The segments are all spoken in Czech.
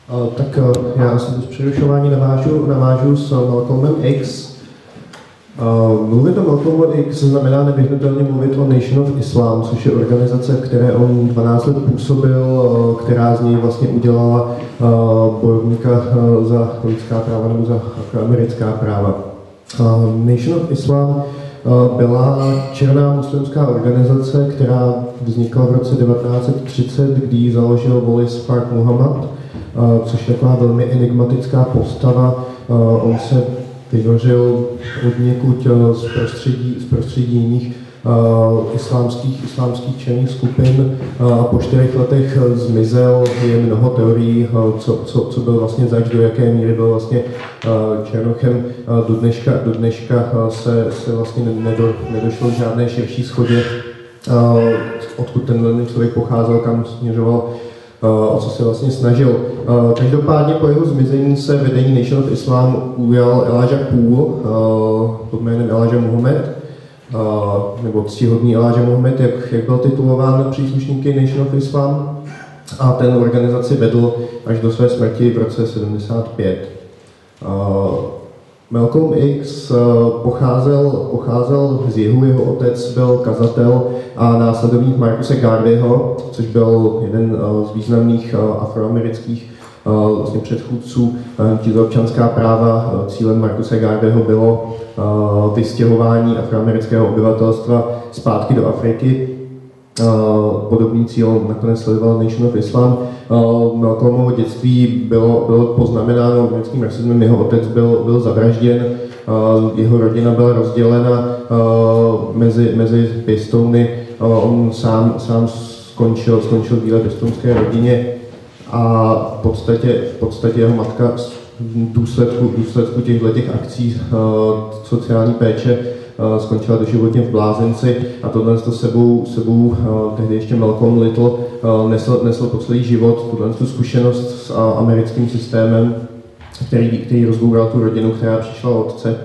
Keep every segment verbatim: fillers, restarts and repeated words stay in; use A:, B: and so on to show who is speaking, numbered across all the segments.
A: Uh, tak uh, já si bez přerušování navážu, navážu s Malcolmem X. Uh, mluvit o Malcolmu X znamená nevyhnutelně mluvit o Nation of Islam, což je organizace, v které on dvanáct let působil, uh, která z něj vlastně udělala uh, bojovníka uh, za lidská práva nebo za americká práva. Uh, Nation of Islam uh, byla černá muslimská organizace, která vznikla v roce devatenáct set třicet, kdy ji založil Wallace Farg Muhammad, uh, což je taková velmi enigmatická postava. Uh, on se vynořil od někud uh, z prostředí, z prostředí jiných uh, islámských, islámských černých skupin uh, a po čtyřech letech uh, zmizel. Je mnoho teorií, uh, co, co, co byl vlastně zač, do jaké míry byl vlastně uh, černochem. Uh, do dneška, do dneška uh, se, se vlastně nedo, nedošlo k žádné širší shodě, uh, odkud ten člověk pocházel, kam směřoval, o co se vlastně snažil. Každopádně po jeho zmizení se vedení Nation of Islam ujal Elijah Poole pod jménem Elijah Muhammad, nebo ctihodný Elijah Muhammad, jak, jak byl titulován příslušníky Nation of Islam, a ten organizaci vedl až do své smrti v roce sedmdesát pět. Malcolm X pocházel, pocházel z jihu, jeho otec byl kazatel a následovník Marcuse Garveyho, což byl jeden z významných afroamerických vlastně předchůdců hnutí za občanská práva. Cílem Marcuse Garveyho bylo vystěhování afroamerického obyvatelstva zpátky do Afriky. Podobný cíl nakonec sledoval Nation of Islam. Malcolmovo dětství bylo, bylo poznamenáno americkým rasismem, jeho otec byl, byl zavražděn, jeho rodina byla rozdělena mezi, mezi pěstouny, on sám, sám skončil, skončil v bílé pěstounské rodině a v podstatě, v podstatě jeho matka v důsledku, v důsledku těchto těch akcí sociální péče skončila doživotně v blázenci a tohle to sebou, sebou tehdy ještě Malcolm Little nesl, nesl po celý život tuhle tu zkušenost s americkým systémem, který, který rozboural tu rodinu, která přišla od otce.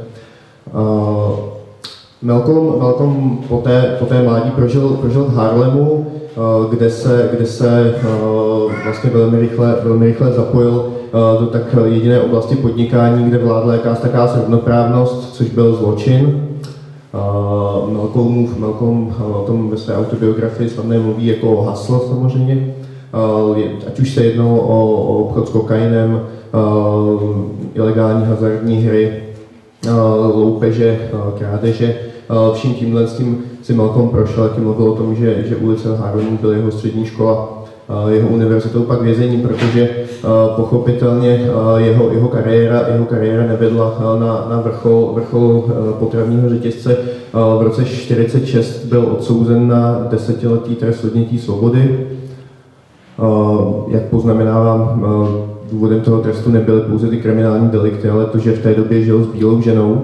A: Malcolm, Malcolm poté, poté mládí prožil, prožil v Harlemu, kde se, kde se vlastně velmi rychle, velmi rychle zapojil do tak jediné oblasti podnikání, kde vládla jakási taká rovnoprávnost, což byl zločin. Uh, Malcolm, Malcolm uh, o tom ve své autobiografii slavné mluví jako o haslo samozřejmě, uh, ať už se jednalo o, o obchod s kokainem, uh, ilegální hazardní hry, uh, loupeže, uh, krádeže. Uh, vším tímhle s tím si Malcolm prošel, jaký mluvil o tom, že, že ulice Harlemu byla jeho střední škola, uh, jeho univerzitou pak vězení, protože uh, pochopitelně uh, jeho, jeho, kariéra, jeho kariéra nevedla uh, na, na vrchol, vrchol uh, potravního řetězce. Uh, v roce čtyřicet šest byl odsouzen na desetiletý trest odnětí svobody. Uh, jak poznamenávám, uh, důvodem toho trestu nebyly pouze ty kriminální delikty, ale to, že v té době žil s bílou ženou.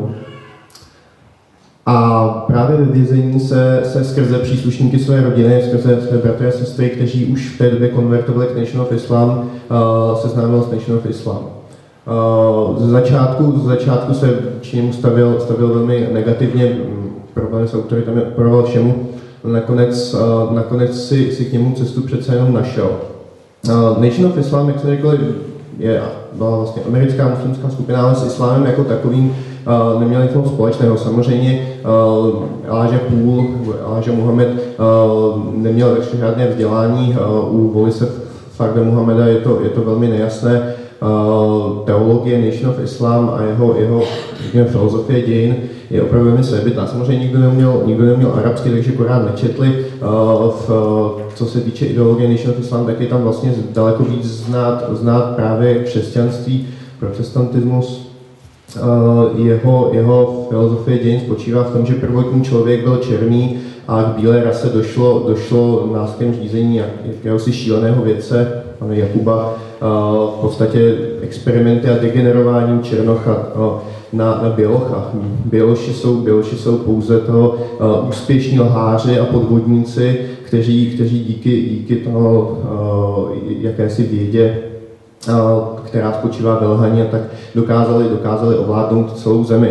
A: A právě ve vězení se, se skrze příslušníky své rodiny, skrze své bratry a sestry, kteří už v té době konvertovali k Nation of Islam, uh, seznámil s Nation of Islam. Uh, z začátku, z začátku se k němu stavil, stavil velmi negativně, problém s autoritami odporoval všemu, nakonec, uh, nakonec si, si k němu cestu přece jenom našel. Uh, Nation of Islam, jak jsem řekl, je, byla vlastně americká muslimská skupina, ale s islámem jako takovým Uh, neměl nic moc společného. Samozřejmě uh, Elijah Poole, Elijah Muhammad uh, neměl ještě žádné vzdělání. Uh, u Wallace Farga Muhammada je to, je to velmi nejasné. Uh, teologie Nation of Islam a jeho, jeho řekněme, filozofie dějin je opravdu velmi svébytná. Samozřejmě nikdo neměl, nikdo neměl arabsky, takže Korán nečetli. Uh, v, co se týče ideologie Nation of Islam, tak je tam vlastně daleko víc znát, znát právě křesťanství, protestantismus. Uh, jeho, jeho filozofie dějin spočívá v tom, že prvotní člověk byl černý a k bílé rase došlo, došlo následkem řízení jakéhosi šíleného vědce, pana Jakuba, uh, v podstatě experimenty a degenerováním černocha uh, na, na bělocha. Běloši jsou, běloši jsou pouze toho uh, úspěšní lháři a podvodníci, kteří, kteří díky, díky toho uh, jakési vědě, která spočívá ve lhaní, a tak dokázali, dokázali ovládnout celou zemi.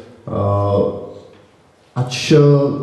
A: Ač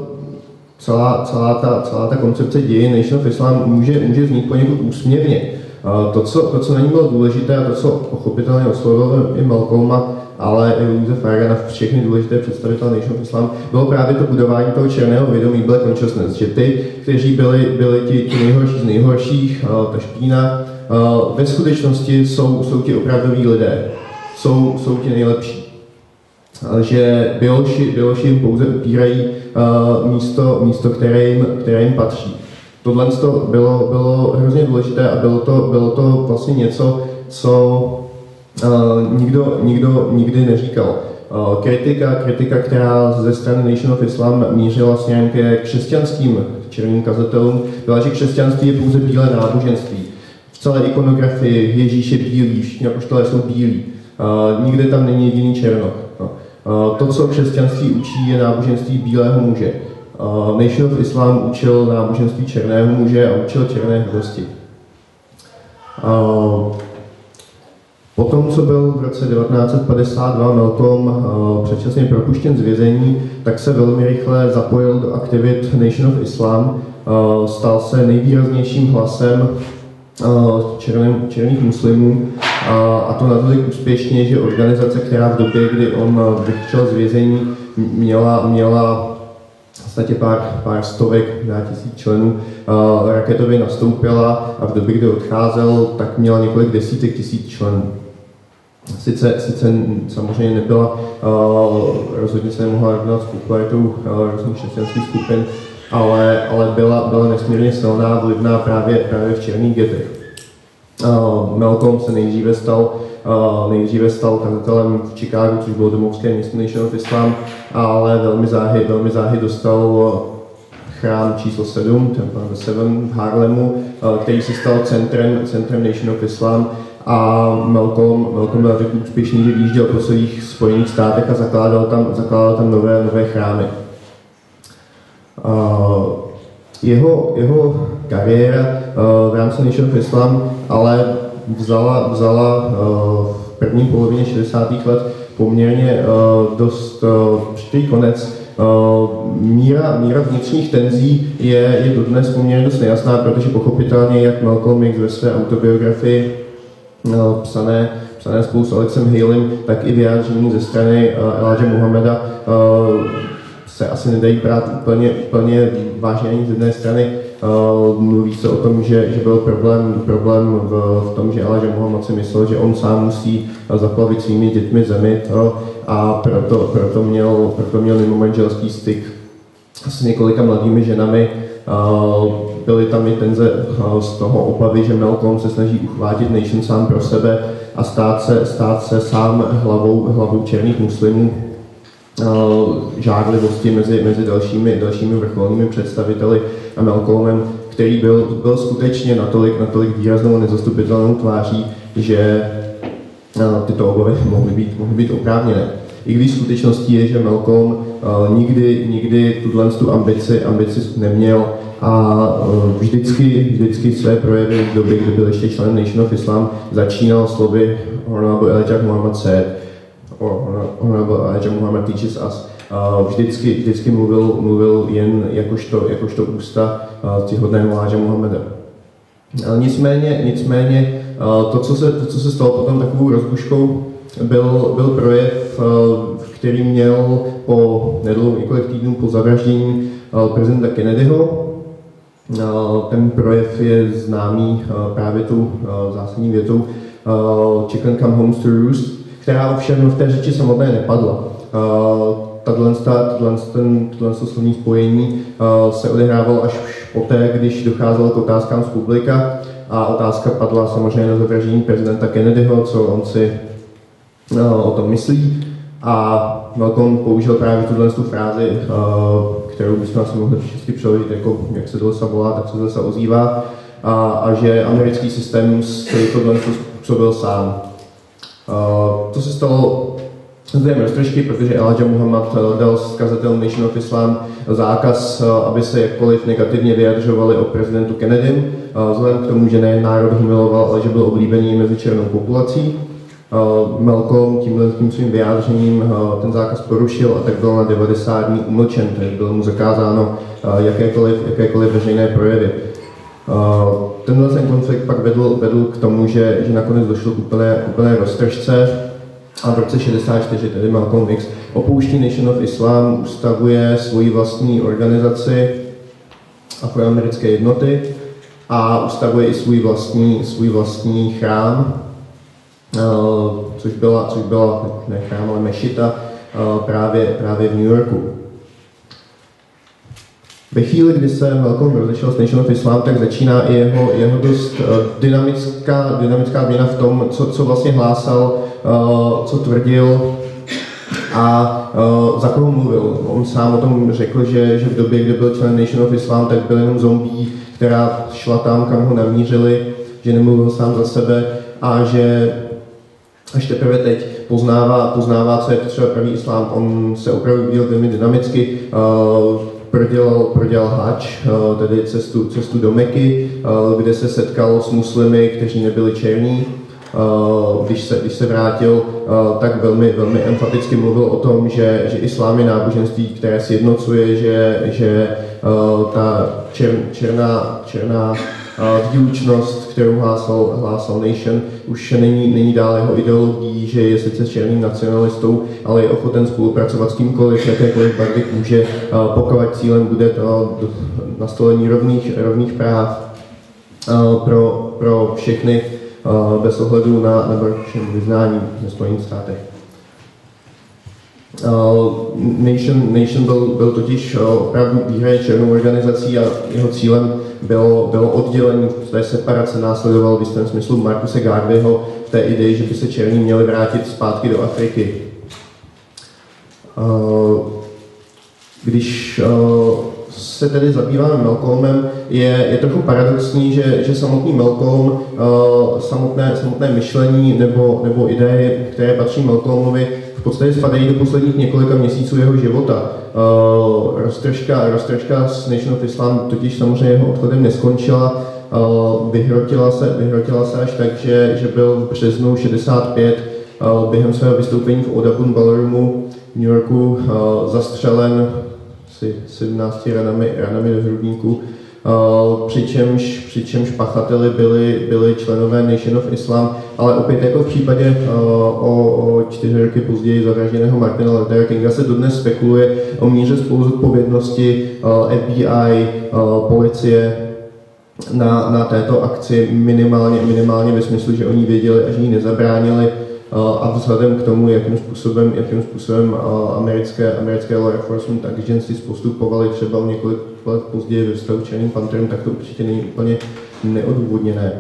A: celá, celá, ta, celá ta koncepce dějin Nation of Islam může, může znít poněkud úsměvně, To co, to, co na ní bylo důležité a to, co pochopitelně oslovilo i Malcolma, ale i Louise Faragana, všechny důležité představitelé Nation of Islam, bylo právě to budování toho černého vědomí, Black Consciousness, že ty, kteří byli, byli ti, ti nejhorší z nejhorších, ta špína, ve skutečnosti jsou, jsou ti opravdoví lidé, jsou, jsou ti nejlepší. Že Běloši, Běloši jim pouze upírají uh, místo, místo které, jim, které jim patří. Tohle to bylo, bylo hrozně důležité a bylo to, bylo to vlastně něco, co uh, nikdo, nikdo nikdy neříkal. Uh, kritika, kritika, která ze strany Nation of Islam mířila směrem ke křesťanským černým kazatelům, byla, že křesťanství je pouze bílé náboženství. V celé ikonografii Ježíš je bílý, všichni apoštolé jsou bílí. Uh, nikde tam není jediný černok. No. To, co křesťanství učí, je náboženství bílého muže. Nation of Islam učil náboženství černého muže a učil černé hrdosti. Potom, co byl v roce devatenáct set padesát dva Malcolm předčasně propuštěn z vězení, tak se velmi rychle zapojil do aktivit Nation of Islam. Stal se nejvýraznějším hlasem černým, černých muslimů a to natolik úspěšně, že organizace, která v době, kdy on vyšel z vězení, měla, měla v podstatě pár, pár stovek, na tisíc členů, raketově nastoupila a v době, kdy odcházel, tak měla několik desítek tisíc členů. Sice, sice samozřejmě nebyla, rozhodně se nemohla rovnat s popularitou různých křesťanských skupin, ale, ale byla, byla nesmírně silná, vlivná právě, právě v černých getech. Uh, Malcolm se nejdříve stal, uh, nejdříve stal kazatelem v Chicagu, což bylo domovské město Nation of Islam, ale velmi záhy, velmi záhy dostal chrám číslo sedm, Temple number seven v Harlemu, uh, který se stal centrem, centrem Nation of Islam. A Malcolm, Malcolm byl řekl úspěšný, že vyjížděl po svých Spojených státech a zakládal tam, zakládal tam nové, nové chrámy. Uh, jeho, jeho kariéra uh, v rámci Nation of Islam ale vzala, vzala uh, v první polovině šedesátých let poměrně uh, dost uh, přitý konec. Uh, míra, míra vnitřních tenzí je, je dodnes poměrně dost nejasná, protože pochopitelně jak Malcolm X ve své autobiografii uh, psané, psané spolu s Alexem Halem, tak i vyjádření ze strany uh, Elijah Muhammada uh, se asi nedají brát úplně, úplně vážně ani z jedné strany. Uh, mluví se o tom, že, že byl problém, problém v, v tom, že Elijah Muhammad si myslel, že on sám musí zaplavit svými dětmi zemi to, a proto, proto, měl, proto měl mimomanželský styk s několika mladými ženami. Uh, byly tam i tenze uh, z toho obavy, že Malcolm se snaží uchvátit Nation sám pro sebe a stát se, stát se sám hlavou, hlavou černých muslimů. Žádlivosti mezi, mezi dalšími, dalšími vrcholnými představiteli a Malcolmem, který byl, byl skutečně natolik, natolik výraznou a nezastupitelnou tváří, že tyto obavy mohly být, mohly být oprávněné. I když skutečností je, že Malcolm nikdy, nikdy tuto ambici, ambici neměl a vždycky, vždycky své projevy v době, kdy byl ještě členem Nation of Islam, začínal slovy Honorable Elijah Muhammad said, Honorable Elijah Muhammad teaches us. Uh, vždycky, vždycky mluvil, mluvil jen jakožto, jakožto ústa uh, ctihodného Elijah Muhammada. Uh, nicméně, nicméně uh, to, co se, to, co se stalo potom takovou rozbuškou, byl, byl projev, uh, který měl po nedlouho několik týdnů po zavraždění uh, prezidenta Kennedyho. Uh, ten projev je známý uh, právě tou uh, zásadní větou uh, Chicken come home to roost, která ovšem v té řeči samotné nepadla. Tato slovní spojení se odehrávalo až poté, když docházelo k otázkám z publika a otázka padla samozřejmě na zavraždění prezidenta Kennedyho, co on si o tom myslí. A Malcolm použil právě tuhle frázi, kterou bychom asi mohli všichni přeložit jako jak se to volá, tak se to zase ozývá, a, a že americký systém celý tohle způsobil sám. Uh, to se stalo zdrojem roztržky, protože Elijah Muhammad dal kazatelům Nation of Islam zákaz, uh, aby se jakkoliv negativně vyjadřovali o prezidentu Kennedym, uh, vzhledem k tomu, že nejen národ ho miloval, ale že byl oblíbený mezi černou populací. Uh, Malcolm tímhle tím svým vyjádřením uh, ten zákaz porušil a tak byl na devadesát dní umlčen, takže bylo mu zakázáno uh, jakékoliv, jakékoliv veřejné projevy. Tenhle ten konflikt pak vedl, vedl k tomu, že, že nakonec došlo k úplné, úplné roztržce a v roce šedesát čtyři tedy Malcolm X opouští Nation of Islam, ustavuje svoji vlastní organizaci afroamerické jednoty a ustavuje i svůj vlastní, svůj vlastní chrám, což byla, což byla ne chrám, ale mešita právě, právě v New Yorku. Ve chvíli, kdy se Malcolm rozešel s Nation of Islam, tak začíná i jeho, jeho dost dynamická, dynamická změna v tom, co, co vlastně hlásal, co tvrdil a za koho mluvil. On sám o tom řekl, že, že v době, kdy byl člen Nation of Islam, tak byl jenom zombie, která šla tam, kam ho namířili, že nemluvil sám za sebe a že až teprve teď poznává, poznává, co je to třeba pravý islám. On se opravdu vyvíjel velmi dynamicky, uh, prodělal, prodělal hač, uh, tedy cestu, cestu do Meky, uh, kde se setkal s muslimy, kteří nebyli černí. Uh, když, se, když se vrátil, uh, tak velmi, velmi emfaticky mluvil o tom, že, že islám je náboženství, které sjednocuje, že, že uh, ta čer, černá, černá výlučnost, kterou hlásal, hlásal Nation, už není, není dále jeho ideologií, že je sice černým nacionalistou, ale je ochoten spolupracovat s kýmkoliv, jakékoliv barvy kůže, pokud cílem bude to nastolení rovných, rovných práv pro, pro všechny bez ohledu na, na vyznání ve Spojených státech. Uh, Nation, Nation byl, byl totiž uh, opravdu výhradně černou organizací a jeho cílem bylo, bylo oddělení, v té separace následoval v jistém smyslu Marcuse Garveyho v té ideji, že by se černí měli vrátit zpátky do Afriky. Uh, když uh, se tedy zabýváme Malcolmem, je, je trochu paradoxní, že, že samotný Malcolm, uh, samotné, samotné myšlení nebo, nebo ideje, které patří Malcolmovi, v podstatě spadají do posledních několika měsíců jeho života. Uh, roztržka, roztržka s Nation of Islam totiž samozřejmě jeho odchodem neskončila. Uh, vyhrotila, se, vyhrotila se až tak, že, že byl v březnu šedesát pět uh, během svého vystoupení v Audubon Ballroomu v New Yorku uh, zastřelen asi sedmnácti ranami, ranami do hrudníku. Uh, přičemž, přičemž pachateli byli, byli členové Nation of Islam, ale opět jako v případě uh, o, o čtyři roky později zavražděného Martina Luthera Kinga se dodnes spekuluje o míře spoluzodpovědnosti uh, F B I, uh, policie na, na této akci minimálně, minimálně ve smyslu, že oni věděli a že ji nezabránili. A vzhledem k tomu, jakým způsobem, jakým způsobem americké, americké law enforcement agencies postupovali třeba o několik let později ve vztahu s Černým panterem, tak to určitě není úplně neodůvodněné.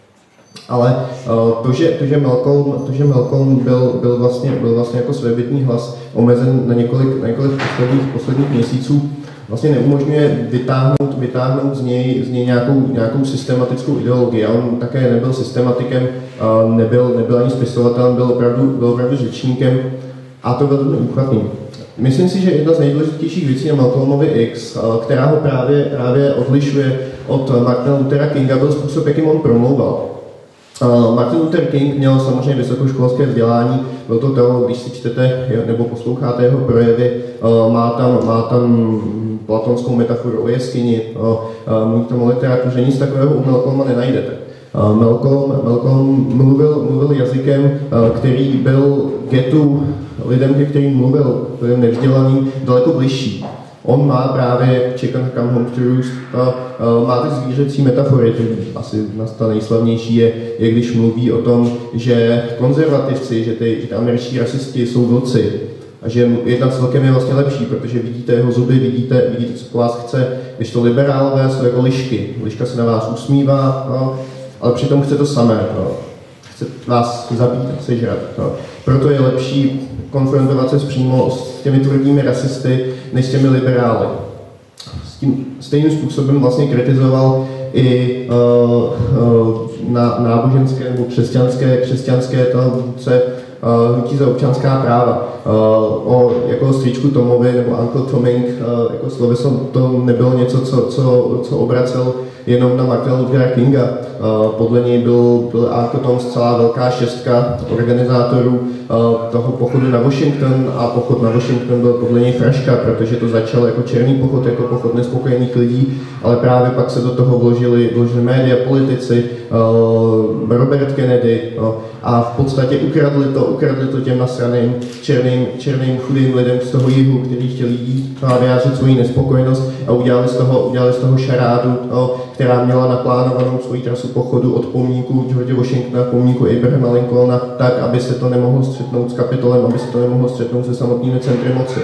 A: Ale to, že, to, že Malcolm, to, že Malcolm byl, byl, vlastně, byl vlastně jako svébytný hlas omezen na několik, na několik posledních, posledních měsíců, vlastně neumožňuje vytáhnout, vytáhnout z něj, z něj nějakou, nějakou systematickou ideologii. A on také nebyl systematikem, nebyl, nebyl ani spisovatelem, byl opravdu, byl opravdu řečníkem a to velmi úchvatný. Myslím si, že jedna z nejdůležitějších věcí na Malcolmovi X, která ho právě, právě odlišuje od Martina Luthera Kinga, byl způsob, jakým on promlouval. Uh, Martin Luther King měl samozřejmě vysokoškolské vzdělání, byl to to, když si čtete nebo posloucháte jeho projevy, uh, má tam, má tam platonskou metaforu o jeskyni, uh, uh, mluví tam o literatuře, nic takového u Malcolma nenajdete. Uh, Malcolm, Malcolm mluvil, mluvil jazykem, uh, který byl getu lidem, ke kterým mluvil, lidem nevzdělaným, daleko bližší. On má právě Chicken Come Home to Roost, a, a, má ty zvířecí metafory, asi ta nejslavnější je, je, když mluví o tom, že konzervativci, že ty, že ty američtí rasisti jsou vlci a že jednat s vlkem je vlastně lepší, protože vidíte jeho zuby, vidíte, vidíte, co po vás chce, když to liberálové jsou jako lišky. Liška se na vás usmívá, no, ale přitom chce to samé. No. Chce vás zabít, sežrat. No. Proto je lepší konfrontovat se přímo s těmi tvrdými rasisty, než s těmi liberály. S tím stejným způsobem vlastně kritizoval i uh, uh, na náboženské nebo křesťanské, křesťanské vůdce uh, hnutí za občanská práva. Uh, o jako strýčku Tomovi nebo Uncle Toming uh, jako sloveso, to nebylo něco, co, co, co obracel jenom na Martina Luthera Kinga. Podle něj byl, byl Arkotom celá velká šestka organizátorů toho pochodu na Washington a pochod na Washington byl podle něj fraška, protože to začalo jako černý pochod, jako pochod nespokojených lidí, ale právě pak se do toho vložili, vložili média, politici, Robert Kennedy a v podstatě ukradli to, ukradli to těm nasraným, černým, černým chudým lidem z toho jihu, kteří chtěli jít a vyjádřit svoji nespokojenost a udělali z toho, udělali z toho šarádu, která měla naplánovanou svoji trasu pochodu od pomníku George Washingtona, pomníku Abrahama Lincolna, tak, aby se to nemohlo střetnout s Kapitolem, aby se to nemohlo střetnout se samotnými centry moci.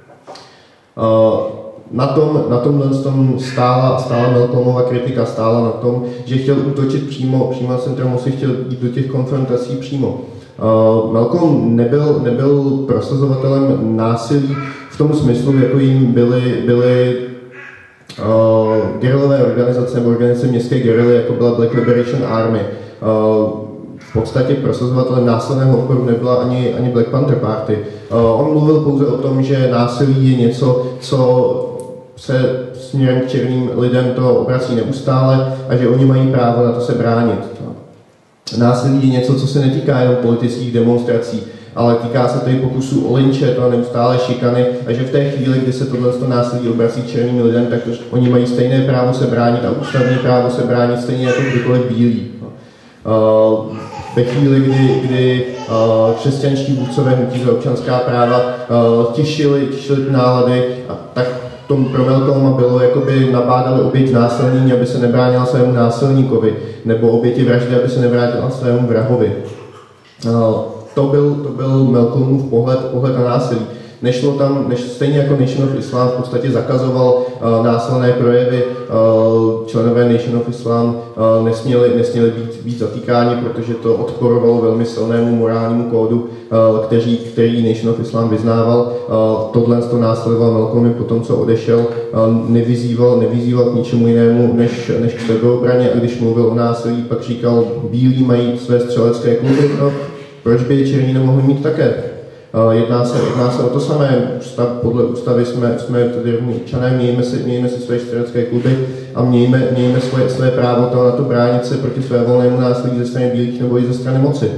A: Na tom, na tomhle tom stála, stála Malcolmova kritika, stála na tom, že chtěl útočit přímo, přímo na centrum moci, chtěl jít do těch konfrontací přímo. Uh, Malcolm nebyl, nebyl prosazovatelem násilí v tom smyslu, jako jim byly, byly uh, gerilové organizace nebo organizace městské gerily, jako byla Black Liberation Army. Uh, v podstatě prosazovatelem násilného odporu nebyla ani, ani Black Panther Party. Uh, on mluvil pouze o tom, že násilí je něco, co se směrem k černým lidem to obrací neustále a že oni mají právo na to se bránit. Násilí je něco, co se netýká jenom politických demonstrací, ale týká se tady pokusů o lynče, to neustále šikany, a že v té chvíli, kdy se tohle násilí obrací k černým lidem, tak to, oni mají stejné právo se bránit a ústavní právo se bránit stejně jako kdykoliv bílí. Uh, ve chvíli, kdy, kdy uh, křesťanští vůdcové hnutí za občanská práva uh, tišili, tišili ty nálady, a tak tom pro Malcolma bylo, jakoby nabádali oběť násilní, aby se nebránila svému násilníkovi, nebo oběti vraždy, aby se nevrátila svému vrahovi. Uh, to byl, to byl Malcolmův pohled, pohled na násilí. Nešlo tam, než stejně jako Nation of Islam v podstatě zakazoval uh, násilné projevy, uh, členové Nation of Islam uh, nesměli, nesměli být, být zatýkáni, protože to odporovalo velmi silnému morálnímu kódu, uh, který, který Nation of Islam vyznával. Uh, tohle to následoval Malcolm po tom, co odešel, uh, nevyzýval, nevyzýval k ničemu jinému než, než k sebeobraně, a když mluvil o násilí, pak říkal, bílí mají své střelecké kluby, no, proč by je černí nemohli mít také? Jedná se, jedná se o to samé. Ústav, podle ústavy jsme, jsme tedy rovní občané, mějme si, mějme si své střelecké kluby a mějme, mějme své, své právo to na to bránit se proti své volnému násilí ze strany bílých nebo i ze strany moci.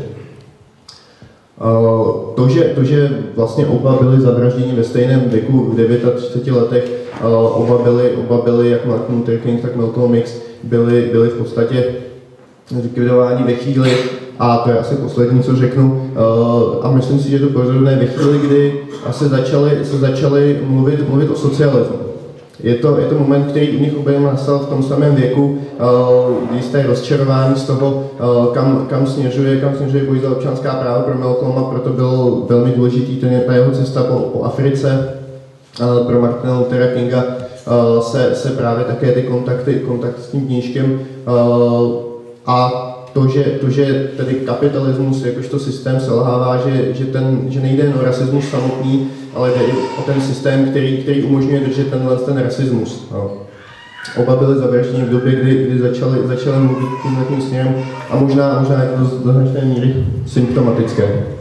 A: To že, to, že vlastně oba byli zavražděni ve stejném věku, v třiceti devíti letech, oba byli, oba byli jak Martin Luther King, tak Malcolm X, byli, byli v podstatě likvidováni ve chvíli, a to je asi poslední, co řeknu, a myslím si, že je to pozorovné ve chvíli, kdy se začali, se začali mluvit, mluvit o socialismu. Je to, je to moment, který u nich oběma nastal v tom samém věku, jisté rozčarování z toho, kam, kam směřuje, kam směřuje boj za občanská práva pro Malcolma, proto byl velmi důležitý ten, ta jeho cesta po, po Africe. Pro Martina Luthera Kinga se, se právě také ty kontakty, kontakty s tím knížkem a to, že, to, že tedy kapitalismus jakožto systém selhává, že, že, ten, že nejde jen o rasismus samotný, ale jde i o ten systém, který, který umožňuje držet tenhle ten rasismus. No. Oba byli zavražděni v době, kdy, kdy začali, začali mluvit tímhle tím směrem a možná, možná je to do značné míry symptomatické.